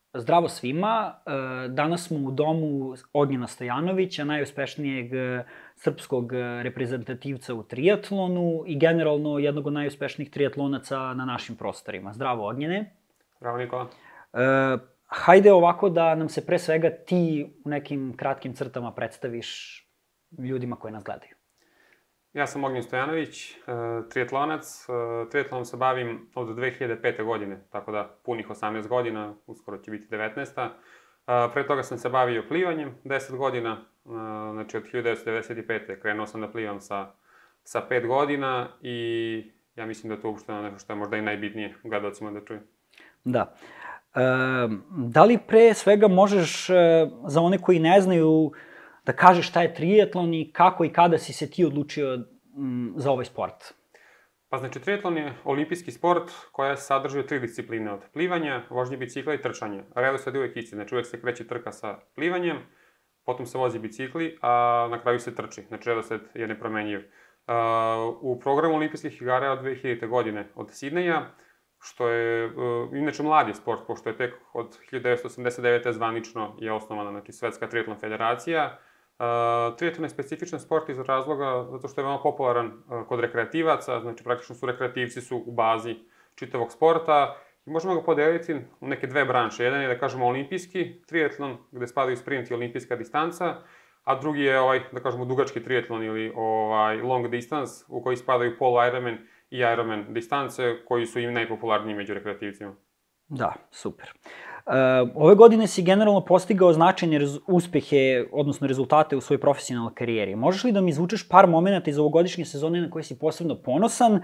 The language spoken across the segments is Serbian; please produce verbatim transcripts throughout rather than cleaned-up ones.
Zdravo svima, danas smo u domu Ognjena Stojanovića, najuspešnijeg srpskog reprezentativca u trijatlonu i generalno jednog od najuspešnijih trijatlonaca na našim prostorima. Zdravo, Ognjene. Zdravo, Nikola. E, hajde ovako da nam se pre svega ti u nekim kratkim crtama predstaviš ljudima koji nas gledaju. Ja sam Ognjen Stojanović, trijatlonac. Trijatlonom se bavim od dve hiljade pete. godine, tako da punih osamnaest godina, uskoro će biti devetnaesta. Pre toga sam se bavio plivanjem deset godina, znači od hiljadu devetsto devedeset pete. krenuo sam da plivam sa, sa pet godina i ja mislim da je to uopšte nešto što je možda i najbitnije gledalcima da čuju. Da. E, da li pre svega možeš, za one koji ne znaju, da kažeš šta je trijatlon i kako i kada si se ti odlučio m, za ovaj sport? Pa znači, trijatlon je olimpijski sport koja sadrži tri discipline od plivanja, vožnje bicikla i trčanja. Redosled je uvek isti, znači uvek se kreće trka sa plivanjem, potom se vozi bicikli, a na kraju se trči. Znači, redosled je nepromenjiv. Uh, u programu olimpijskih igara od dve hiljadite. godine od Sidneja, što je uh, inače mladi sport, pošto je tek od hiljadu devetsto osamdeset devete. zvanično je osnovana, znači, Svetska trijatlon federacija. Uh, trijatlon je specifičan sport iz razloga zato što je veoma popularan uh, kod rekreativaca, znači praktično su rekreativci su u bazi čitavog sporta i možemo ga podeliti u neke dve branše. Jedan je, da kažemo, olimpijski trijatlon, gde spadaju sprint i olimpijska distanca, a drugi je ovaj, da kažemo, dugački trijatlon ili ovaj, long distance, u koji spadaju polo Ironman i Ironman distance, koji su im najpopularniji među rekreativcima. Da, super. Uh, ove godine si generalno postigao značajne uspehe, odnosno rezultate u svojoj profesionalnoj karijeri. Možeš li da mi izvučeš par momenta iz ovogodišnje sezone na koje si posebno ponosan,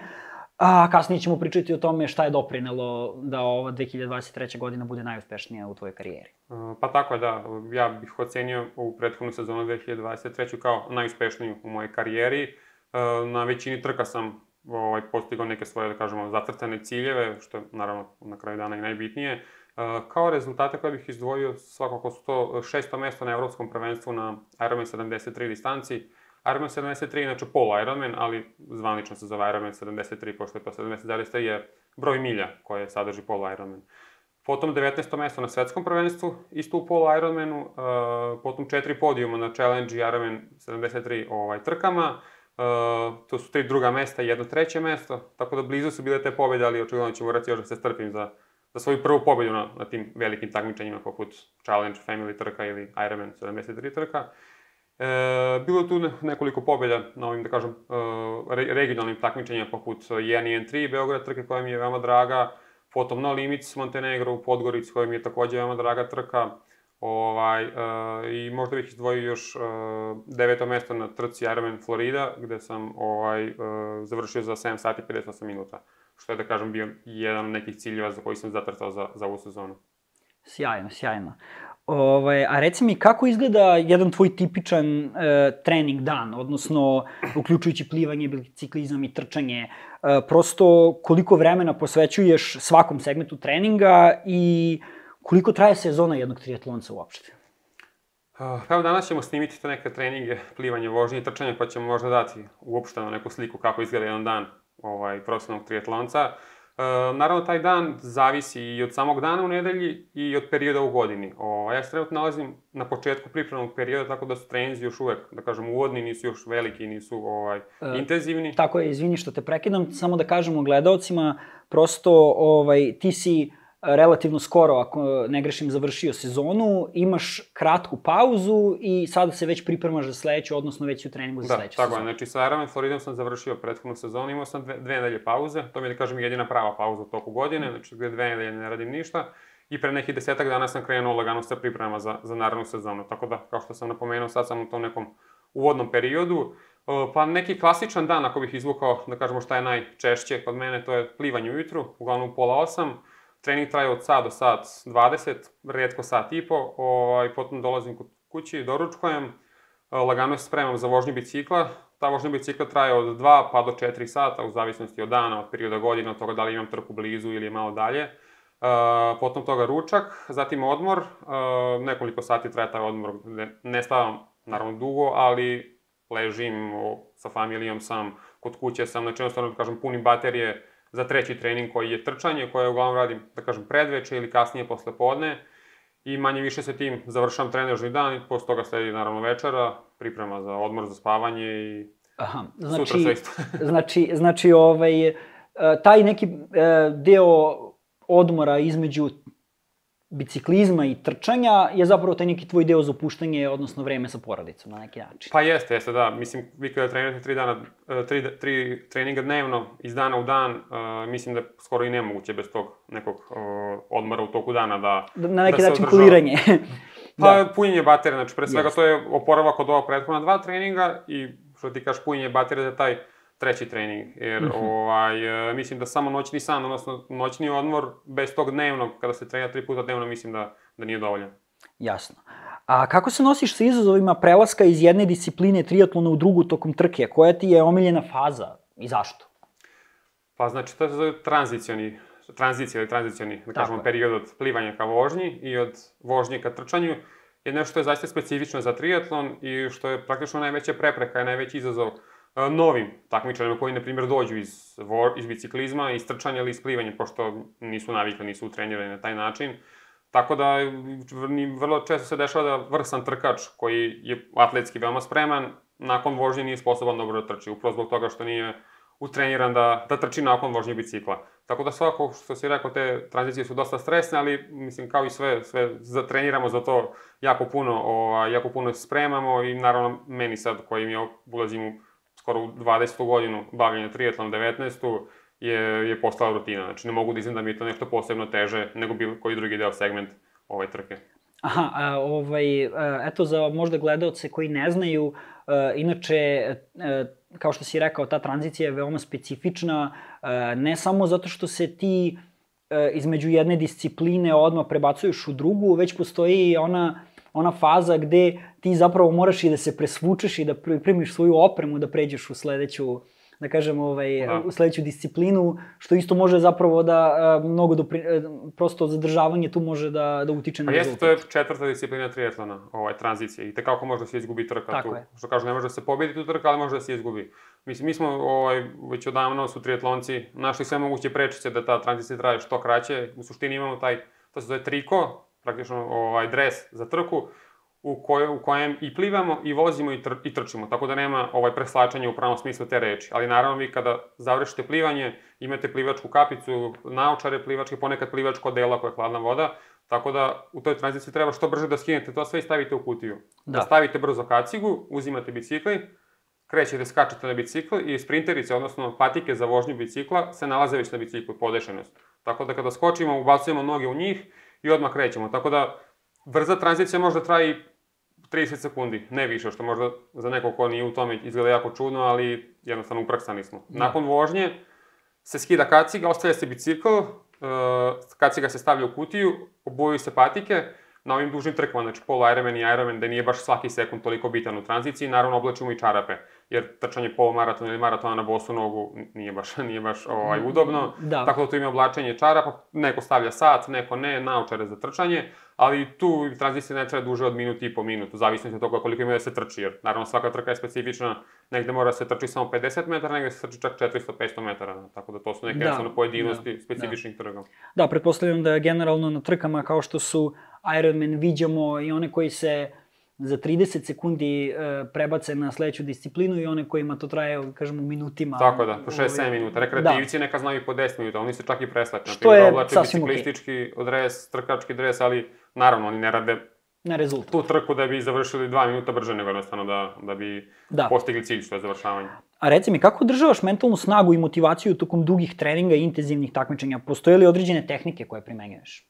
a kasnije ćemo pričati o tome šta je doprinelo da ova dve hiljade dvadeset treća. godina bude najuspešnija u tvojoj karijeri? Uh, pa tako je, da. Ja bih ocenio ovu prethodnu sezonu dve hiljade dvadeset treće. kao najuspešniju u mojoj karijeri. Uh, na većini trka sam ovaj, postigao neke svoje, da kažemo, zacrtane ciljeve, što je naravno na kraju dana i najbitnije. Uh, kao rezultate koje bih izdvojio, svakako su to šesto mesto na evropskom prvenstvu na Ironman sedamdeset tri distanci. Ironman sedamdeset tri je inače polo Ironman, ali zvanično se zove Ironman sedamdeset tri, pošto je to sedamdeset zarez tri je broj milja koje sadrži polo Ironman. Potom devetnaesto mesto na svetskom prvenstvu, isto u polo Ironmanu, uh, potom četiri podijuma na Challenge i Ironman sedamdeset tri ovaj, trkama. Uh, to su tri druga mesta i jedno treće mesto, tako da blizu su bile te pobjede, ali očigledno ću morati još da se strpim za za svoju prvu pobjedu na, na tim velikim takmičenjima poput Challenge, Family trka ili Ironman sedamdeset tri trka. E, bilo je tu nekoliko pobjeda na ovim, da kažem, e, regionalnim takmičenjima poput jedan i en tri Beograd trke koja mi je veoma draga, potom No Limits Montenegro u Podgorici koja mi je takođe veoma draga trka. Ovaj, e, I možda bih izdvojio još e, deveto mesto na trci Ironman Florida, gde sam ovaj, e, završio za sedam sati i pedeset osam minuta. Što je, da kažem, bio jedan od nekih ciljeva za koji sam zatrtao za, za ovu sezonu. Sjajno, sjajno. Ove, a reci mi, kako izgleda jedan tvoj tipičan e, trening dan, odnosno uključujući plivanje, biciklizam i trčanje, e, prosto koliko vremena posvećuješ svakom segmentu treninga i koliko traje sezona jednog trijatlonca uopšte? Uh, evo, danas ćemo snimiti te neke treninge, plivanje, vožnje i trčanje, pa ćemo možda dati uopšteno neku sliku kako izgleda jedan dan ovaj, profesionalnog trijatlonca. Uh, naravno, taj dan zavisi i od samog dana u nedelji i od perioda u godini. O, ja se trenutno nalazim na početku pripremnog perioda, tako da su treninzi još uvek, da kažem, uvodni, nisu još veliki, nisu ovaj, uh, intenzivni. Tako je, izvini što te prekidam, samo da kažemo gledalcima, prosto ovaj, ti si relativno skoro, ako ne grešim, završio sezonu, imaš kratku pauzu i sada se već pripremaš za sledeću, odnosno već u treningu za sledeću sezonu. Da, tako je. Znači, sa Ironman Floridom sam završio prethodnu sezonu, imao sam dve, dve nedelje pauze, to mi je, da kažem, jedina prava pauza u toku godine, znači gde dve nedelje ne radim ništa. I pre nekih desetak dana sam krenuo lagano sa pripremama za, za narednu sezonu. Tako da, kao što sam napomenuo, sad sam u tom nekom uvodnom periodu. Pa neki klasičan dan, ako bih izvukao, da kažemo šta je najčešće kod mene, to je plivanje ujutru, uglavnom u pola osam. Trening traje od sat do sat dvadeset, redko sat i po, ovaj, potom dolazim kod kući, doručkujem, lagano se spremam za vožnju bicikla. Ta vožnja bicikla traje od dva pa do četiri sata, u zavisnosti od dana, od perioda godine, od toga da li imam trku blizu ili je malo dalje. E, potom toga ručak, zatim odmor, e, nekoliko sati traje taj odmor, ne stavam naravno dugo, ali ležim, o, sa familijom sam, kod kuće sam, znači jednostavno, da kažem, punim baterije za treći trening koji je trčanje, koje uglavnom radim, da kažem, predveče ili kasnije posle podne. i manje više se tim završam trenažni dan i posle toga sledi naravno večera, priprema za odmor, za spavanje i Aha, znači, sutra sve isto. znači, znači ovaj, taj neki deo odmora između biciklizma i trčanja je zapravo taj neki tvoj deo za opuštanje, odnosno vreme sa porodicom na neki način. Pa jeste, jeste, da. Mislim, vi kada trenirate tri, dana, tri, tri treninga dnevno, iz dana u dan, uh, mislim da je skoro i nemoguće bez tog nekog uh, odmora u toku dana da Na neki da način kuliranje. Pa da. punjenje baterije, znači pre svega Yes. to je oporavak od ova prethodna dva treninga i što ti kažeš punjenje baterije za taj treći trening, jer mm -hmm. ovaj, uh, mislim da samo noćni san, odnosno noćni odmor bez tog dnevnog, kada se trenira tri puta dnevno, mislim da, da nije dovoljan. Jasno. A kako se nosiš sa izazovima prelaska iz jedne discipline triatlona u drugu tokom trke? Koja ti je omiljena faza i zašto? Pa znači, to je zove tranzicioni, tranzicija ili tranzicioni, da kažemo, period od plivanja ka vožnji i od vožnje ka trčanju, je nešto što je zaista specifično za triatlon i što je praktično najveća prepreka i najveći izazov uh, novim takmičarima koji, na primjer, dođu iz, iz biciklizma, iz trčanja ili iz plivanja, pošto nisu navikli, nisu utrenirani na taj način. Tako da, vrlo često se dešava da vrsan trkač, koji je atletski veoma spreman, nakon vožnje nije sposoban dobro da trči, upravo zbog toga što nije utreniran da, da trči nakon vožnje bicikla. Tako da svako, što si rekao, te tranzicije su dosta stresne, ali mislim kao i sve, sve zatreniramo za to jako puno, o, jako puno spremamo i naravno meni sad koji mi ulazim u skoro u dvadesetu godinu bavljenja triatlon, devetnaestu je, je postala rutina. Znači ne mogu da izgledam da mi je to nešto posebno teže nego bilo koji drugi deo segment ove trke. Aha, a, ovaj, eto za možda gledaoce koji ne znaju, a, inače, a, kao što si rekao, ta tranzicija je veoma specifična, a, ne samo zato što se ti a, između jedne discipline odmah prebacuješ u drugu, već postoji ona, ona faza gde ti zapravo moraš i da se presvučeš i da pripremiš svoju opremu da pređeš u sledeću, da kažem, ovaj, da. u sledeću disciplinu, što isto može zapravo da a, mnogo dopri, a, prosto zadržavanje tu može da, da utiče na pa rezultat. Pa jeste, to je četvrta disciplina triatlona, ovaj, tranzicija, i tekako može da se izgubi trka. Tako tu. je. Što kažu, ne može da se pobedi tu trka, ali može da se izgubi. Mislim, mi smo ovaj, već odavno su triatlonci našli sve moguće prečice da ta tranzicija traje što kraće. U suštini imamo taj, to se zove triko, praktično ovaj, dres za trku, u, koj, u kojem i plivamo, i vozimo, i, tr, i trčimo. Tako da nema ovaj preslačanja u pravom smislu te reči. Ali naravno vi kada završite plivanje, imate plivačku kapicu, naočare plivačke, ponekad plivačko dela koja je hladna voda. Tako da u toj tranziciji treba što brže da skinete to sve i stavite u kutiju. Da, da stavite brzo kacigu, uzimate bicikli, krećete, skačete na bicikl i sprinterice, odnosno patike za vožnju bicikla, se nalaze već na biciklu, podešenost. Tako da kada skočimo, ubacujemo noge u njih i odmah krećemo. Tako da brza tranzicija možda traje i trideset sekundi, ne više, što možda za nekog ko nije u tome izgleda jako čudno, ali jednostavno upraksani smo. Da. Nakon vožnje se skida kaciga, ostavlja se bicikl, uh, kaciga se stavlja u kutiju, obuju se patike, na ovim dužnim trkama, znači pol Ironman i Ironman, da nije baš svaki sekund toliko bitan u tranziciji, naravno oblačimo i čarape, jer trčanje polumaratona ili maratona na bosu nogu nije baš, nije baš ovaj, udobno, da. Tako da tu ima oblačenje čarapa, neko stavlja sat, neko ne, naočare za trčanje, ali tu tranzicija ne treba duže od minuti i po minutu, zavisno od toga koliko ima da se trči, jer naravno svaka trka je specifična, negde mora da se trči samo pedeset metara, negde se trči čak četiristo do petsto metara, tako da to su neke da, pojedinosti da, specifičnih da. trka. Da, pretpostavljam da generalno na trkama kao što su Ironman viđamo i one koji se za trideset sekundi e, prebace na sledeću disciplinu i one kojima to traje, kažemo, u minutima. Tako da, po šest sedam minuta. Rekreativci da. Neka znaju i po deset minuta, oni se čak i preslače. Što je sasvim okej. Biciklistički dres, trkački dres, ali naravno oni ne rade na rezultat. Tu trku da bi završili dva minuta brže nego jednostavno da, da bi da. postigli cilj, što je završavanje. A reci mi, kako održavaš mentalnu snagu i motivaciju tokom dugih treninga i intenzivnih takmičenja? Postoje li određene tehnike koje primenjuješ?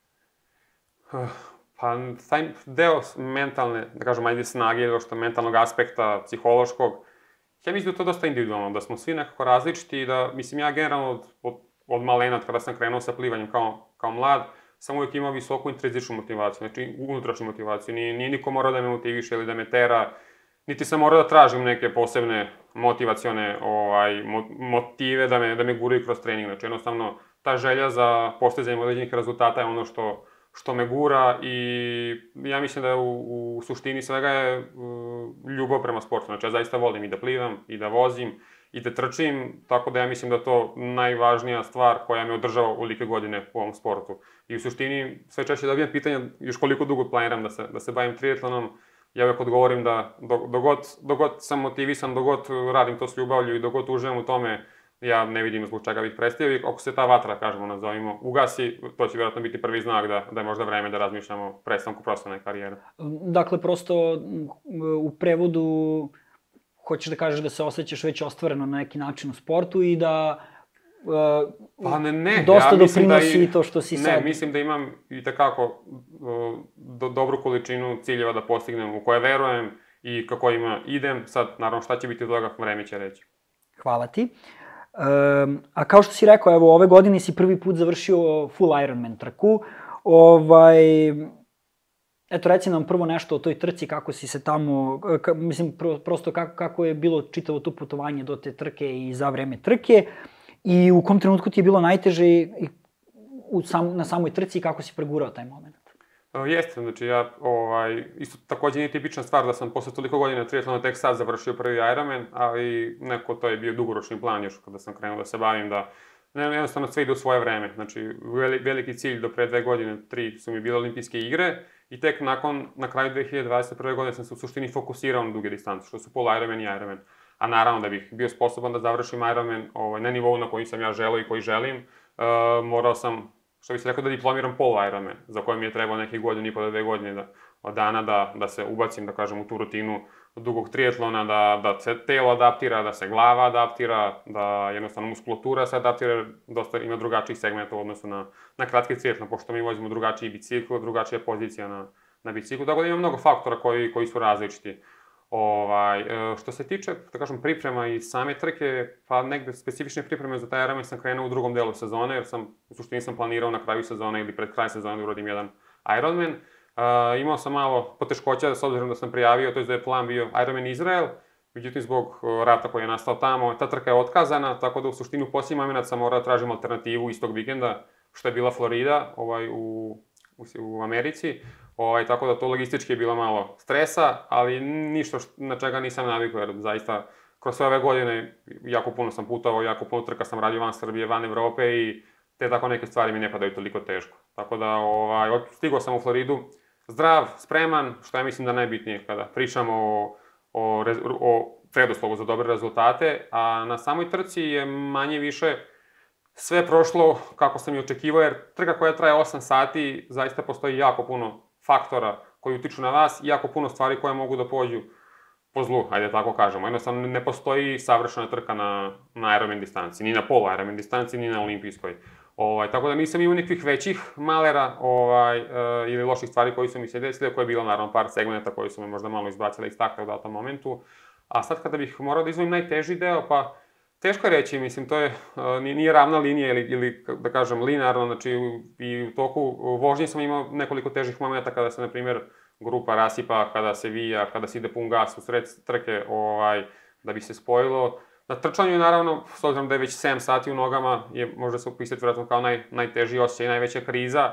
Pa, taj deo mentalne, da kažem, ajde snage ili što mentalnog aspekta, psihološkog, ja mislim da je to dosta individualno, da smo svi nekako različiti i da, mislim, ja generalno od, od, od malena, kada sam krenuo sa plivanjem kao, kao mlad, sam uvijek imao visoku intrinzičnu motivaciju, znači unutrašnju motivaciju. Nije, nije niko morao da me motiviše ili da me tera, niti sam morao da tražim neke posebne motivacione ovaj, motive da me, da me guraju kroz trening. Znači, jednostavno, ta želja za postizanje određenih rezultata je ono što što me gura i ja mislim da u, u suštini svega je uh, ljubav prema sportu. Znači, ja zaista volim i da plivam, i da vozim, i da trčim, tako da ja mislim da to najvažnija stvar koja me održava u like godine u ovom sportu. I u suštini sve češće dobijam pitanja još koliko dugo planiram da se, da se bavim triatlonom. Ja uvek odgovorim da dogod, dogod sam motivisan, dogod radim to s ljubavlju i dogod uživam u tome, ja ne vidim zbog čega bih prestao i ako se ta vatra, kažemo, nazovimo, ugasi, to će vjerojatno biti prvi znak da, da je možda vreme da razmišljamo o prestanku profesionalne karijere. Dakle, prosto u prevodu hoćeš da kažeš da se osjećaš već ostvareno na neki način u sportu i da uh, pa ne, ne. dosta ja doprinosi da i, to što si ne, sad... Ne, mislim da imam i takako uh, do, dobru količinu ciljeva da postignem u koje verujem i kako ima idem. Sad, naravno, šta će biti od toga, vreme će reći. Hvala ti. Um, a kao što si rekao, evo, ove godine si prvi put završio full Ironman trku. Ovaj, eto, reci nam prvo nešto o toj trci, kako si se tamo, ka, mislim, pro, prosto kako, kako je bilo čitavo to putovanje do te trke i za vreme trke i u kom trenutku ti je bilo najteže i u sam, na samoj trci i kako si pregurao taj moment? Uh, jeste, znači ja, ovaj, isto takođe nije tipična stvar da sam posle toliko godina triatlona tek sad završio prvi Ironman, ali neko to je bio dugoročni plan još kada sam krenuo da se bavim, da ne, jednostavno sve ide u svoje vreme. Znači, veliki cilj do pre dve godine, tri su mi bile olimpijske igre i tek nakon, na kraju dve hiljade dvadeset prve. godine sam se u suštini fokusirao na duge distance, što su pol Ironman i Ironman. A naravno da bih bio sposoban da završim Ironman ovaj, na nivou na koji sam ja želeo i koji želim, uh, morao sam, što bi se rekao, da diplomiram pol Ironman, za koje mi je trebao nekih godina i po do dve godine da, od dana da, da se ubacim, da kažem, u tu rutinu dugog triatlona, da, da se telo adaptira, da se glava adaptira, da jednostavno muskulatura se adaptira, dosta ima drugačijih segmenta u odnosu na, na kratki triatlon, pošto mi vozimo drugačiji bicikl, drugačija pozicija na, na biciklu, tako da ima mnogo faktora koji, koji su različiti. Ovaj, što se tiče, da kažem, priprema i same trke, pa negde specifične pripreme za taj Ironman sam krenuo u drugom delu sezone, jer sam, u suštini sam planirao na kraju sezone ili pred kraj sezone da uradim jedan Ironman. Uh, imao sam malo poteškoća, s obzirom da sam prijavio, to je da je plan bio Ironman Izrael, međutim zbog rata koji je nastao tamo, ta trka je otkazana, tako da u suštini u posljednji moment sam morao da tražim alternativu istog vikenda, što je bila Florida, ovaj, u, u, u Americi. Ovaj, tako da to logistički je bilo malo stresa, ali ništa na čega nisam navikao, jer zaista kroz sve ove godine jako puno sam putovao, jako puno trka sam radio van Srbije, van Evrope i te tako neke stvari mi ne padaju toliko teško. Tako da ovaj, stigao sam u Floridu zdrav, spreman, što ja mislim da najbitnije kada pričamo o, o, o preduslovu za dobre rezultate, a na samoj trci je manje više sve prošlo kako sam i očekivao, jer trka koja traje osam sati, zaista postoji jako puno faktora koji utiču na vas i jako puno stvari koje mogu da pođu po zlu, ajde tako kažemo. Jednostavno ne postoji savršena trka na, na Ironman distanci, ni na polu Ironman distanci, ni na olimpijskoj. Ovaj, tako da nisam imao nekih većih malera ovaj, e, ili loših stvari koji su mi se desile, koje je bilo naravno par segmenta koji su me možda malo izbacile iz takta u datom momentu. A sad kada bih morao da izvojim najteži deo, pa teško je reći, mislim, to je, e, nije ravna linija ili, ili da kažem, linearno, znači i u toku vožnje sam imao nekoliko težih momenta kada se, na primjer, grupa rasipa, kada se vija, kada se ide pun gas u sred trke, ovaj, da bi se spojilo. Na trčanju je naravno, s obzirom da je već sedam sati u nogama, je možda se upisati vjerojatno kao naj, najteži osjećaj i najveća kriza,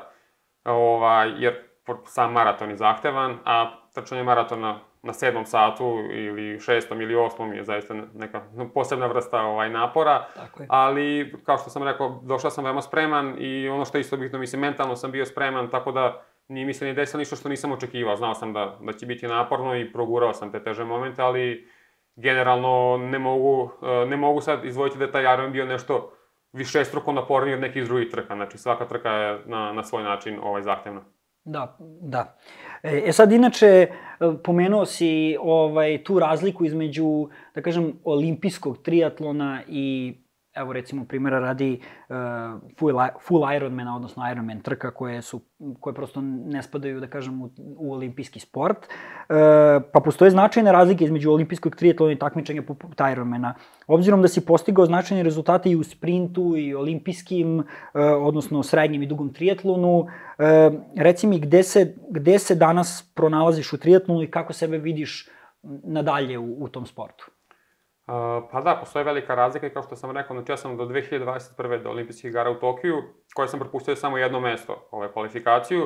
ovaj, jer sam maraton je zahtevan, a trčanje maratona na sedmom satu ili šestom ili osmom je zaista neka posebna vrsta ovaj, napora. Ali, kao što sam rekao, došao sam veoma spreman i ono što je isto bitno, mislim, mentalno sam bio spreman, tako da nije mi se ni desilo ništa što nisam očekivao. Znao sam da, da će biti naporno i progurao sam te teže momente, ali generalno ne mogu, ne mogu sad izvojiti da je taj Ironman bio nešto višestruko naporniji od nekih drugih trka. Znači, svaka trka je na, na svoj način ovaj, zahtevna. Da, da. E sad, inače, pomenuo si ovaj, tu razliku između, da kažem, olimpijskog triatlona i, evo recimo, primjera radi uh, full, full Ironmana, odnosno Ironman trka koje su, koje prosto ne spadaju, da kažem, u, u olimpijski sport. Uh, pa postoje značajne razlike između olimpijskog triatlona i takmičenja poput Ironmana. Obzirom da si postigao značajne rezultate i u sprintu i olimpijskim, uh, odnosno srednjem i dugom triatlonu, uh, reci mi gde se, gde se danas pronalaziš u triatlonu i kako sebe vidiš nadalje u, u tom sportu? Uh, pa da, postoje velika razlika i kao što sam rekao, znači ja sam do dve hiljade dvadeset prve do olimpijskih igara u Tokiju, koje sam propustio samo jedno mesto, ovaj, kvalifikaciju.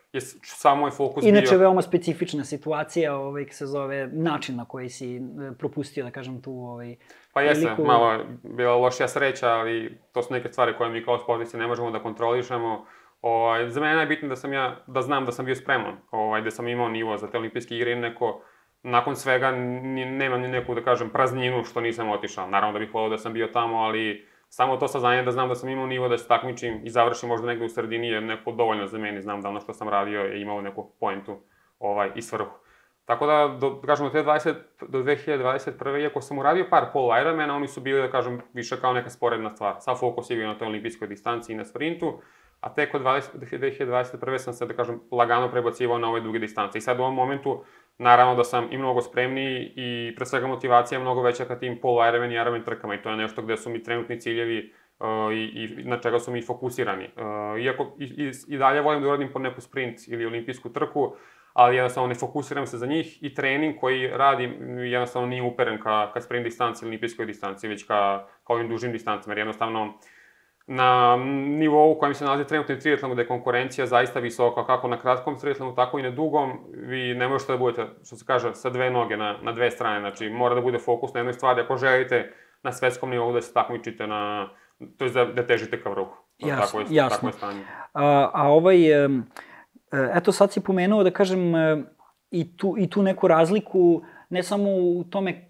je samo moj fokus bio... Inače, veoma specifična situacija, ovaj, se zove način na koji si propustio, da kažem, tu ovaj, Pa jeste, malo bila lošija sreća, ali to su neke stvari koje mi kao sportisti ne možemo da kontrolišemo. Ovaj, za mene je bitno da sam ja, da znam da sam bio spreman, ovaj, da sam imao nivo za te olimpijske igre i neko, nakon svega ni, nemam ni neku, da kažem, prazninu što nisam otišao. Naravno da bih volio da sam bio tamo, ali samo to saznanje da znam da sam imao nivo da se takmičim i završim možda negde u sredini je neko dovoljno za mene. Znam da ono što sam radio je imalo neku pointu ovaj, i svrhu. Tako da, do, da kažemo, do dve hiljade dvadeset prve. iako sam uradio par pol Ironmana, oni su bili, da kažem, više kao neka sporedna stvar. Sav fokus je bio na toj olimpijskoj distanci i na sprintu, a tek od dve hiljade dvadeset prve. sam se, da kažem, lagano prebacivao na ove duge distance. I sad u ovom momentu, naravno da sam i mnogo spremniji i pre svega motivacija je mnogo veća ka tim pol Ironman i Ironman trkama i to je nešto gde su mi trenutni ciljevi uh, i, i na čega su mi fokusirani. Uh, iako i, i, i dalje volim da uradim po neku sprint ili olimpijsku trku, ali jednostavno ne fokusiram se za njih i trening koji radim jednostavno nije uperen ka, ka sprint distanci ili olimpijskoj distanci, već ka, ka ovim dužim distancima, jer jednostavno na nivou u kojem se nalazi trenutni triatlon, gde je konkurencija zaista visoka, kako na kratkom triatlonu, tako i na dugom, vi ne možete da budete, što se kaže, sa dve noge na, na dve strane, znači mora da bude fokus na jednoj stvari, ako želite na svetskom nivou da se takmičite na, to je da, da težite ka vrhu. Jasno, tako je, jasno. Tako je stanje. A, a ovaj, eto sad si pomenuo, da kažem, i tu, i tu neku razliku, ne samo u tome,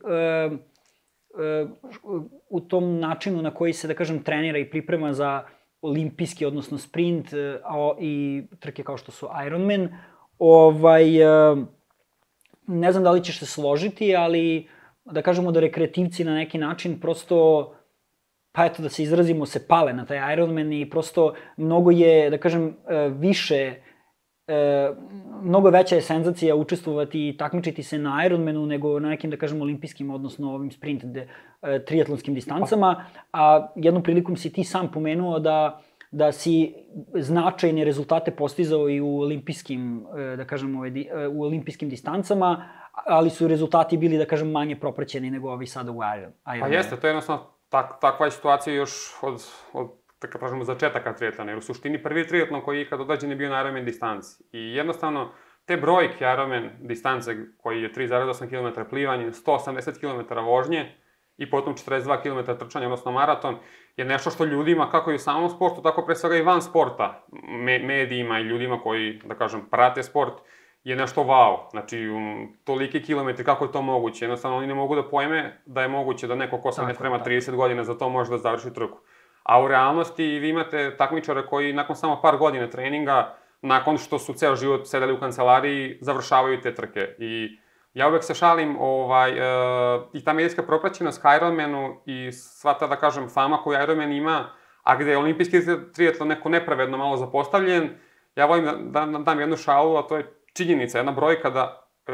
u tom načinu na koji se, da kažem, trenira i priprema za olimpijski, odnosno sprint a, i trke kao što su Ironman. Ovaj, ne znam da li ćeš se složiti, ali da kažemo da rekreativci na neki način prosto, pa eto da se izrazimo, se pale na taj Ironman i prosto mnogo je, da kažem, više, E, mnogo veća je senzacija učestvovati i takmičiti se na Ironmanu nego na nekim, da kažem, olimpijskim, odnosno ovim sprint de, e, triatlonskim distancama, a jednom prilikom si ti sam pomenuo da, da si značajne rezultate postizao i u olimpijskim, e, da kažem, ove, e, u olimpijskim distancama, ali su rezultati bili, da kažem, manje propraćeni nego ovi sada u Ironmanu. Pa jeste, to je jednostavno tak, takva je situacija još od, od tako kažemo, začetaka triatlona, jer u suštini prvi triatlon koji je ikad odrađen je bio na Ironman distanci. I jednostavno, te brojke Ironman distance, koji je tri zarez osam kilometara plivanje, sto osamdeset kilometara vožnje i potom četrdeset dva kilometra trčanja, odnosno maraton, je nešto što ljudima, kako i u samom sportu, tako pre svega i van sporta, me, medijima i ljudima koji, da kažem, prate sport, je nešto wow. Znači, um, toliki kilometri, kako je to moguće? Jednostavno, oni ne mogu da pojme da je moguće da neko ko se ne sprema trideset godina za to može da završi trku. A u realnosti vi imate takmičare koji nakon samo par godina treninga, nakon što su ceo život sedeli u kancelariji, završavaju te trke. I ja uvek se šalim, ovaj, e, i ta medijska propraćenost ka Ironmanu i sva ta, da kažem, fama koju Ironman ima, a gde je olimpijski triatlon neko nepravedno malo zapostavljen, ja volim da, da dam jednu šalu, a to je činjenica, jedna brojka da e,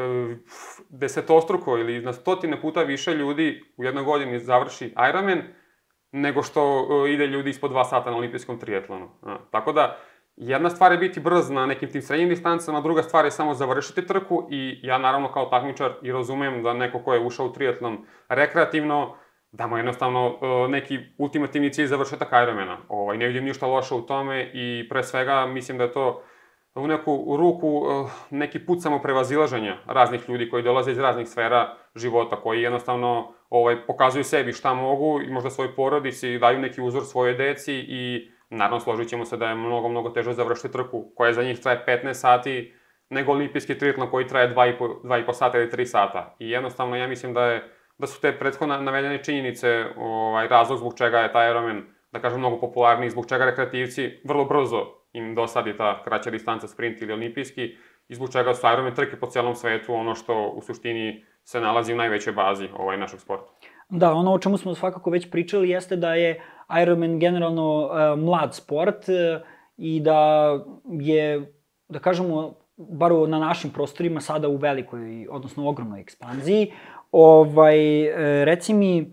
desetostruko ili na stotine puta više ljudi u jednoj godini završi Ironman, nego što uh, ide ljudi ispod dva sata na olimpijskom triatlonu. Uh, tako da, jedna stvar je biti brz na nekim tim srednjim distancama, druga stvar je samo završiti trku i ja naravno kao takmičar i razumem da neko ko je ušao u triatlon rekreativno, da mu jednostavno uh, neki ultimativni cilj završetak Ironmana. Ovaj, ne vidim ništa loše u tome i pre svega mislim da je to u neku ruku uh, neki put samo prevazilaženja raznih ljudi koji dolaze iz raznih sfera života, koji jednostavno ovaj, pokazuju sebi šta mogu i možda svoj porodici, daju neki uzor svoje deci i naravno složit ćemo se da je mnogo, mnogo teže završiti trku koja za njih traje petnaest sati nego olimpijski triatlon koji traje dva i po sata ili tri sata. I jednostavno ja mislim da, je, da su te prethodno navedene činjenice ovaj, razlog zbog čega je taj Ironman, da kažem, mnogo popularniji, zbog čega rekreativci vrlo brzo im dosadi ta kraća distanca, sprint ili olimpijski, i zbog čega su Ironman trke po celom svetu ono što u suštini se nalazi u najvećoj bazi ovaj našeg sporta. Da, ono o čemu smo svakako već pričali jeste da je Ironman generalno uh, mlad sport uh, i da je, da kažemo, bar na našim prostorima sada u velikoj, odnosno ogromnoj ekspanziji. Ovaj, uh, reci mi,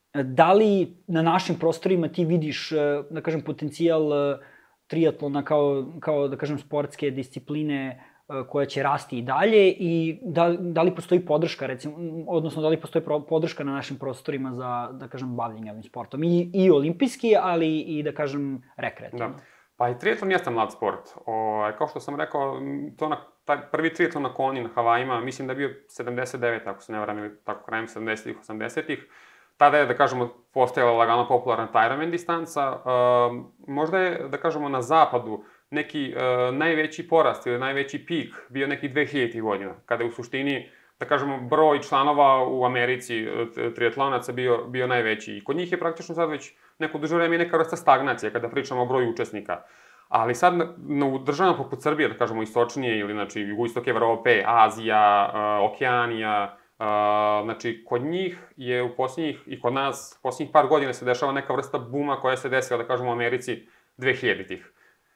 da li na našim prostorima ti vidiš, uh, da kažem, potencijal uh, triatlona kao, kao, da kažem, sportske discipline koja će rasti i dalje i da, da li postoji podrška, recimo, odnosno da li postoji podrška na našim prostorima za, da kažem, bavljenje ovim sportom. I, i olimpijski, ali i, da kažem, rekreativno. Da. Pa i triatlon jeste mlad sport. O, kao što sam rekao, to na, taj prvi triatlon na Koni, na Havajima, mislim da je bio sedamdeset devet, ako se ne varam, ili tako krajem sedamdesetih, osamdesetih. Tada je, da kažemo, postojala lagano popularna Ironman distanca. Uh, možda je, da kažemo, na zapadu neki uh, najveći porast ili najveći pik bio nekih dve hiljaditih godina, kada je u suštini, da kažemo, broj članova u Americi triatlonaca bio, bio najveći. I kod njih je praktično sad već neko duže vreme neka vrsta stagnacije kada pričamo o broju učesnika. Ali sad na, u državama poput Srbije, da kažemo istočnije ili znači jugoistok Evrope, Azija, uh, Okeanija, uh, znači kod njih je u posljednjih, i kod nas, posljednjih par godina se dešava neka vrsta buma koja se desila, da kažemo, u Americi dve hiljaditih.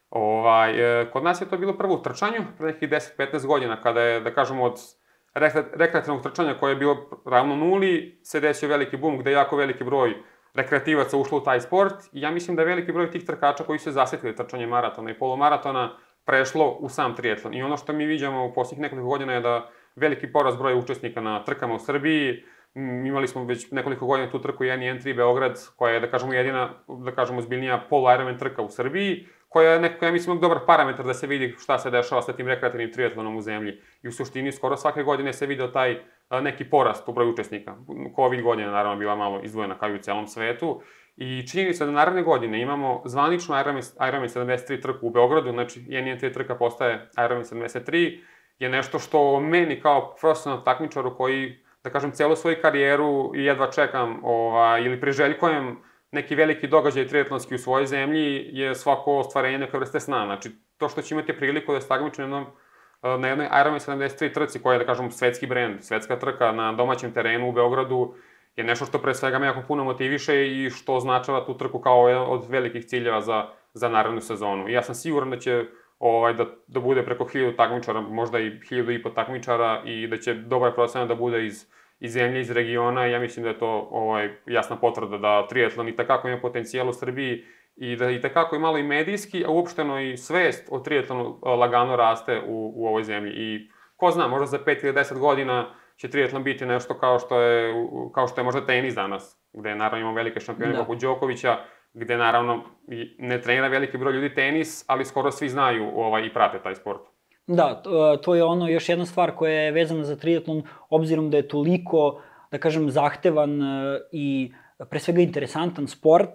Ovaj, e, kod nas je to bilo prvo u trčanju, pre nekih deset do petnaest godina, kada je, da kažemo, od rekreativnog trčanja koje je bilo ravno nuli, se desio veliki bum gde je jako veliki broj rekreativaca ušlo u taj sport. I ja mislim da je veliki broj tih trkača koji su se zasvetili trčanje maratona i polumaratona prešlo u sam triatlon. I ono što mi viđamo u posljednjih nekoliko godina je da veliki porast broja učesnika na trkama u Srbiji. Imali smo već nekoliko godina tu trku N jedan tri Beograd, koja je, da kažemo, jedina, da kažemo, zbiljnija polu-Ironman trka u Srbiji, koja je neko, ja mislim, dobar parametar da se vidi šta se dešava sa tim rekreativnim triatlonom u zemlji. I u suštini, skoro svake godine se video taj neki porast u broju učesnika. Covid godina, naravno, bila malo izdvojena kao i u celom svetu. I činjenica da naredne godine imamo zvanično Ironman sedamdeset tri trku u Beogradu, znači N jedan tri trka postaje Ironman sedamdeset tri, je nešto što meni kao profesionalnom takmičaru koji, da kažem, celu svoju karijeru jedva čekam ovaj, ili priželjkujem neki veliki događaj triatlonski u svojoj zemlji, je svako ostvarenje neke vrste sna. Znači, to što će imati priliku da se takmičim na, na jednoj Ironman sedamdeset tri trci, koja je, da kažem, svetski brend, svetska trka na domaćem terenu u Beogradu, je nešto što pre svega me jako puno motiviše i što označava tu trku kao jedan od velikih ciljeva za, za narednu sezonu. I ja sam siguran da će ovaj, da, da bude preko hiljadu takmičara, možda i hiljadu i po takmičara, i da će dobar procenat da bude iz iz zemlje, iz regiona. Ja mislim da je to ovaj, jasna potvrda da triatlon i takako ima potencijal u Srbiji i da i takako i malo i medijski, a uopšteno i svest o triatlonu lagano raste u, u ovoj zemlji. I ko zna, možda za pet ili deset godina će triatlon biti nešto kao što je, kao što je možda tenis danas, gde naravno imamo velike šampione poput Đokovića, gde naravno ne trenira veliki broj ljudi tenis, ali skoro svi znaju ovaj, i prate taj sport. Da, to je ono još jedna stvar koja je vezana za triatlon, obzirom da je toliko, da kažem, zahtevan i pre svega interesantan sport,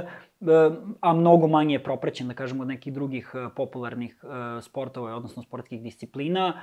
a mnogo manje je propraćen, da kažem, od nekih drugih popularnih sportova, odnosno sportskih disciplina.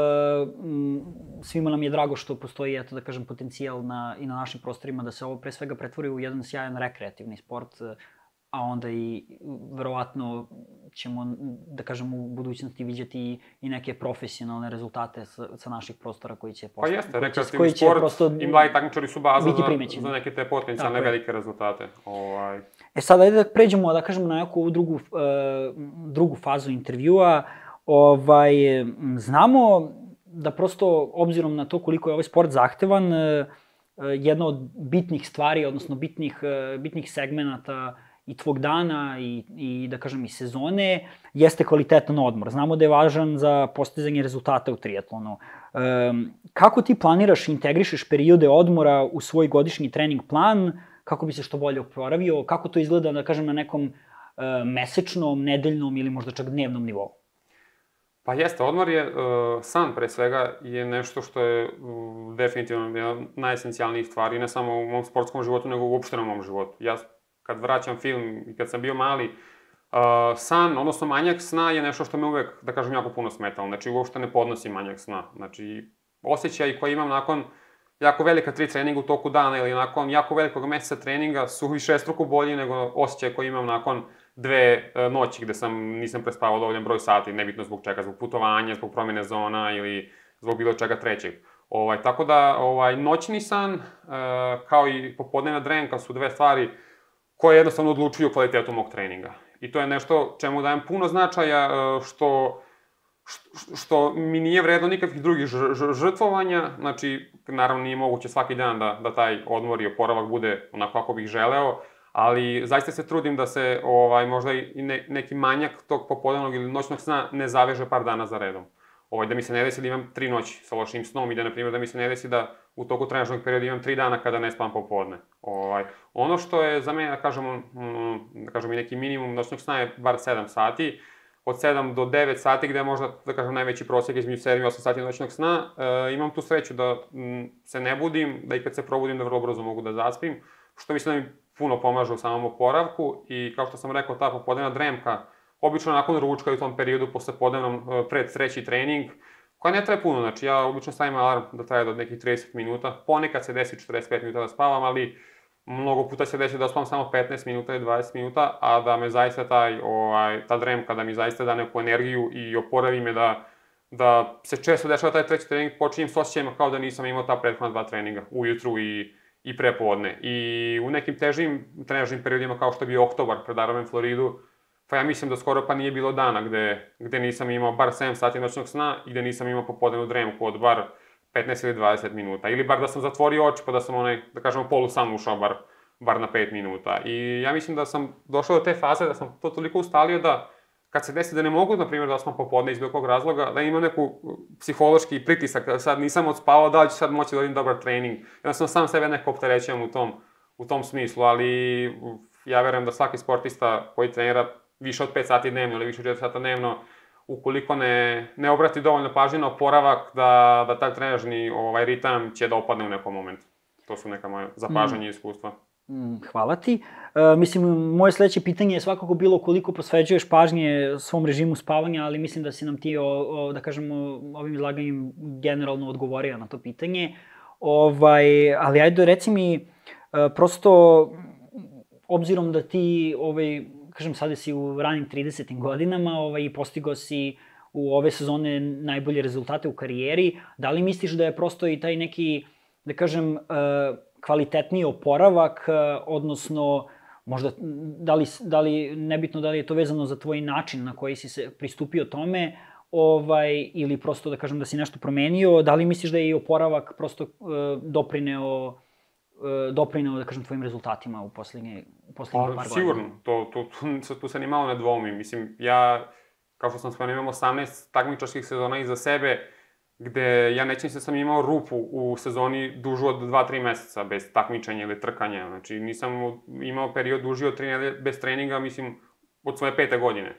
Svima nam je drago što postoji, eto, da kažem, potencijal na, i na našim prostorima da se ovo pre svega pretvori u jedan sjajan rekreativni sport, a onda i verovatno ćemo, da kažem, u budućnosti vidjeti i neke profesionalne rezultate sa, sa naših prostora koji će postati. Pa jeste, rekreativni sport i mladi takmičari su baza za, za neke te potencijalne velike rezultate. Ovaj. E sad, ajde da pređemo, da kažemo, na neku drugu, uh, drugu fazu intervjua. Ovaj, znamo da prosto, obzirom na to koliko je ovaj sport zahtevan, uh, jedna od bitnih stvari, odnosno bitnih, uh, bitnih segmenata i tvog dana i, i, da kažem, i sezone, jeste kvalitetan odmor. Znamo da je važan za postizanje rezultata u triatlonu. Um, kako ti planiraš i integrišeš periode odmora u svoj godišnji trening plan, kako bi se što bolje oporavio, kako to izgleda, da kažem, na nekom uh, mesečnom, nedeljnom ili možda čak dnevnom nivou? Pa jeste, odmor je, uh, san pre svega, je nešto što je uh, definitivno jedna od najesencijalnijih stvari, ne samo u mom sportskom životu, nego uopšte na mom životu. Ja kad vraćam film i kad sam bio mali, uh, san, odnosno manjak sna je nešto što me uvek, da kažem, jako puno smetalo. Znači, uopšte ne podnosim manjak sna. Znači, osjećaj koji imam nakon jako velika tri treninga u toku dana ili nakon jako velikog meseca treninga su višestruko bolji nego osjećaj koji imam nakon dve uh, noći gde sam, nisam prespavao dovoljan broj sati, nebitno zbog čega, zbog putovanja, zbog promjene zona ili zbog bilo čega trećeg. Ovaj, tako da, ovaj, noćni san, uh, kao i popodnevna drenka su dve stvari koje jednostavno odlučuju kvalitetu mog treninga. I to je nešto čemu dajem puno značaja, što, što mi nije vredno nikakvih drugih žrtvovanja. Znači, naravno nije moguće svaki dan da, da taj odmor i oporavak bude onako kako bih želeo, ali zaista se trudim da se ovaj, možda i ne, neki manjak tog popodnevnog ili noćnog sna ne zaveže par dana za redom. ovaj, da mi se ne desi da imam tri noći sa lošim snom i da, na primjer, da mi se ne desi da u toku trenažnog perioda imam tri dana kada ne spavam popodne. Ovaj, ono što je za mene, da kažemo, da kažemo i neki minimum noćnog sna je bar sedam sati, od sedam do devet sati, gde je možda, da kažem, najveći prosjek između sedam i osam sati noćnog sna. E, imam tu sreću da m, se ne budim, da i kad se probudim da vrlo brzo mogu da zaspim, što mislim da mi puno pomaže u samom oporavku i kao što sam rekao, ta popodnevna dremka, obično nakon ručka i u tom periodu posle podnevnom pred treći trening, koja ne traje puno, znači ja obično stavim alarm da traje do nekih trideset minuta, ponekad se desi četrdeset pet minuta da spavam, ali mnogo puta se desi da spavam samo petnaest minuta ili dvadeset minuta, a da me zaista taj, ovaj, ta dremka, da mi zaista da neku energiju i oporavi me da, da se često dešava taj treći trening, počinjem s osjećajima kao da nisam imao ta prethodna dva treninga, ujutru i, i prepodne. I u nekim težim trenažnim periodima kao što je bio oktobar pred Aramem Floridu, pa ja mislim da skoro pa nije bilo dana gde, gde nisam imao bar sedam sati noćnog sna i gde nisam imao popodnevnu dremku od bar petnaest ili dvadeset minuta. Ili bar da sam zatvorio oči pa da sam onaj, da kažemo, polusan ušao bar, bar na pet minuta. I ja mislim da sam došao do te faze da sam to toliko ustalio da kad se desi da ne mogu, na primjer, da sam popodne iz bilo kog razloga, da imam neku psihološki pritisak, da sad nisam odspavao, da li ću sad moći da odim dobar trening. Ja sam sam sebe neko opterećujem u tom, u tom smislu, ali ja verujem da svaki sportista koji trenira više od pet sati dnevno ili više od četiri sata dnevno, ukoliko ne, ne obrati dovoljno pažnje na oporavak, da, da taj trenažni ovaj, ritam će da opadne u nekom momentu. To su neka moja zapažanja i iskustva. Hvala ti. E, mislim, moje sledeće pitanje je svakako bilo koliko posveđuješ pažnje svom režimu spavanja, ali mislim da si nam ti, o, o, da kažemo, ovim izlaganjem generalno odgovorio na to pitanje. Ovaj, ali ajde, reci mi, e, prosto, obzirom da ti, ovaj, kažem, sada si u ranim tridesetim godinama ovaj, i postigao si u ove sezone najbolje rezultate u karijeri, da li misliš da je prosto i taj neki, da kažem, e, kvalitetniji oporavak, odnosno možda, da li, da li, nebitno da li je to vezano za tvoj način na koji si se pristupio tome, ovaj, ili prosto da kažem da si nešto promenio, da li misliš da je i oporavak prosto uh, doprineo, uh, doprineo, da kažem, tvojim rezultatima u poslednje, u poslednje par godina? Sigurno, to, to, tu, tu se ni malo ne dvoumim. Mislim, ja, kao što sam spomenuo, imam osamnaest takmičarskih sezona iza sebe, gde ja nećem se sam imao rupu u sezoni dužu od dva tri meseca bez takmičenja ili trkanja. Znači, nisam imao period duži od tri nedelje bez treninga, mislim, od svoje pete godine.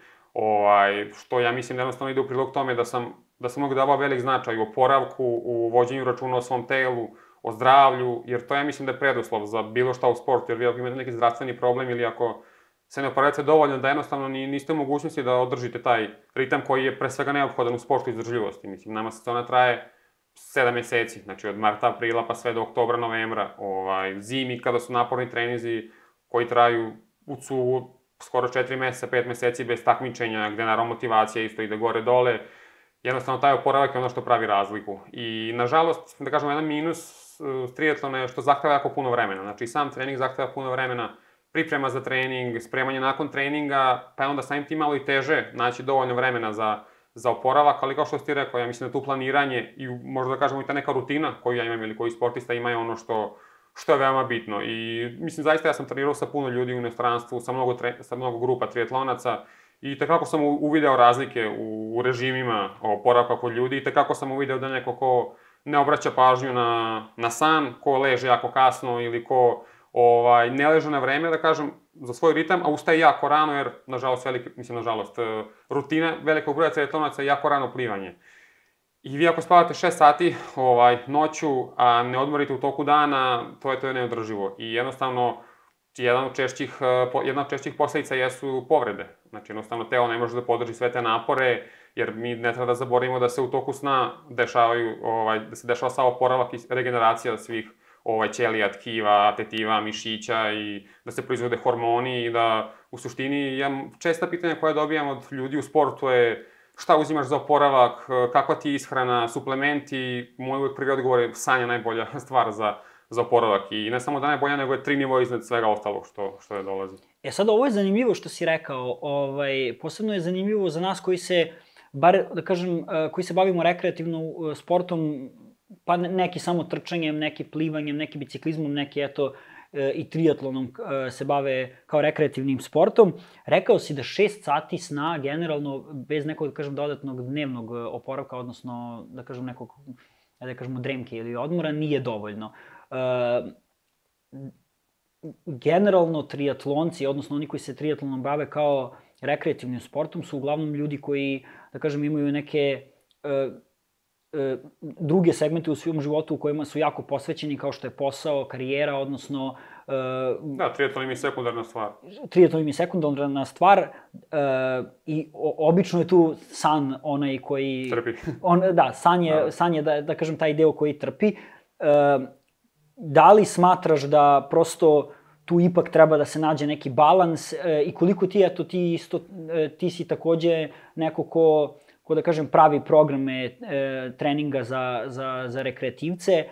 Ovaj, što ja mislim da jednostavno ide u prilog tome da sam, da sam mogu davao velik značaj u oporavku, u vođenju računa o svom telu, o zdravlju, jer to ja mislim da je preduslov za bilo šta u sportu, jer vi ako imate neki zdravstveni problem ili ako se ne oporavite dovoljno da jednostavno niste u mogućnosti da održite taj ritam koji je pre svega neophodan u sportu izdržljivosti. Mislim, nama sezona traje sedam meseci, znači od marta, aprila pa sve do oktobra, novembra. Ovaj, zimi kada su naporni trenizi koji traju u cugu skoro četiri meseca, pet meseci bez takmičenja, gde naravno motivacija isto ide gore-dole. Jednostavno taj oporavak je ono što pravi razliku. I nažalost, da kažemo, jedan minus triatlona je što zahteva jako puno vremena. Znači sam trening zahteva puno vremena, priprema za trening, spremanje nakon treninga, pa je onda samim tim malo i teže naći dovoljno vremena za, za oporavak, ali kao što si ti rekao, ja mislim da tu planiranje i možda da kažemo i ta neka rutina koju ja imam ili koji sportista ima je ono što, što je veoma bitno. I mislim, zaista ja sam trenirao sa puno ljudi u inostranstvu, sa mnogo, tre, sa mnogo grupa triatlonaca i tekako sam uvideo razlike u, u režimima oporavka kod ljudi i tekako sam uvideo da neko ko ne obraća pažnju na, na san, ko leže jako kasno ili ko ovaj, ne leže na vreme, da kažem, za svoj ritam, a ustaje jako rano, jer, nažalost, veliki, mislim, nažalost, rutina velikog broja triatlonaca je jako rano plivanje. I vi ako spavate šest sati ovaj, noću, a ne odmorite u toku dana, to je, to je neodrživo. I jednostavno, jedan od češćih, jedna od češćih posledica jesu povrede. Znači, jednostavno, telo ne može da podrži sve te napore, jer mi ne treba da zaboravimo da se u toku sna dešavaju, ovaj, da se dešava sav oporavak i regeneracija svih ovaj, ćelija, tkiva, tetiva, mišića i da se proizvode hormoni i da u suštini ja, česta pitanja koja dobijam od ljudi u sportu je šta uzimaš za oporavak, kakva ti je ishrana, suplementi, moj uvijek prvi odgovor je san je najbolja stvar za, za oporavak i ne samo da najbolja, nego je tri nivoa iznad svega ostalog što, što je dolazi. E sad, ovo je zanimljivo što si rekao, ovaj, posebno je zanimljivo za nas koji se, bar da kažem, koji se bavimo rekreativno sportom, pa neki samo trčanjem, neki plivanjem, neki biciklizmom, neki eto i triatlonom se bave kao rekreativnim sportom. Rekao si da šest sati sna generalno, bez nekog, da kažem, dodatnog dnevnog oporavka, odnosno, da kažem, nekog, da kažemo, dremke ili odmora, nije dovoljno. Generalno, triatlonci, odnosno oni koji se triatlonom bave kao rekreativnim sportom, su uglavnom ljudi koji, da kažem, imaju neke druge segmente u svom životu u kojima su jako posvećeni, kao što je posao, karijera, odnosno... Da, triatlon im je sekundarna stvar. Triatlon im je sekundarna stvar i obično je tu san onaj koji... Trpi. Da, san je, da kažem, taj deo koji trpi. Da li smatraš da prosto tu ipak treba da se nađe neki balans i koliko ti, eto, ti isto, ti si takođe neko ko... ko da kažem pravi programe e, treninga za, za, za rekreativce, e,